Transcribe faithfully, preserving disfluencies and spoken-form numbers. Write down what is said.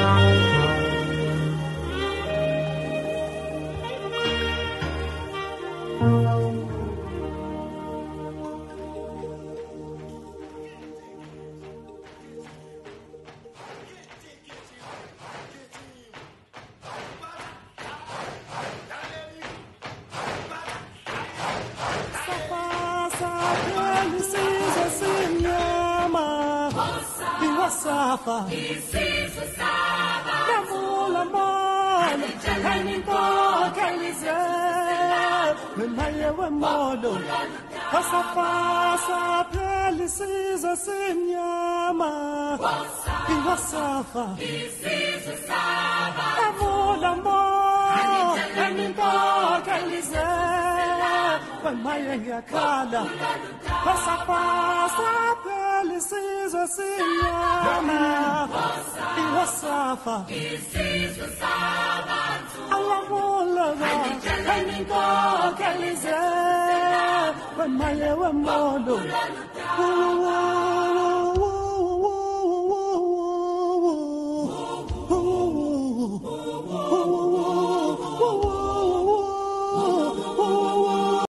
Safa, Isiso Saba, Namula Mon, Kaninko, Kalize, Maya Modo, Safa, Sapelisiza Sinyama, Safa, Isiso Saba, Namula Mon, Kaninko, Kalize, Maya Yakala, Safa, Sapelisiza Sinyama, Safa, Isiso Saba, Alamula, Kaninko, Kalize, Maya Modo,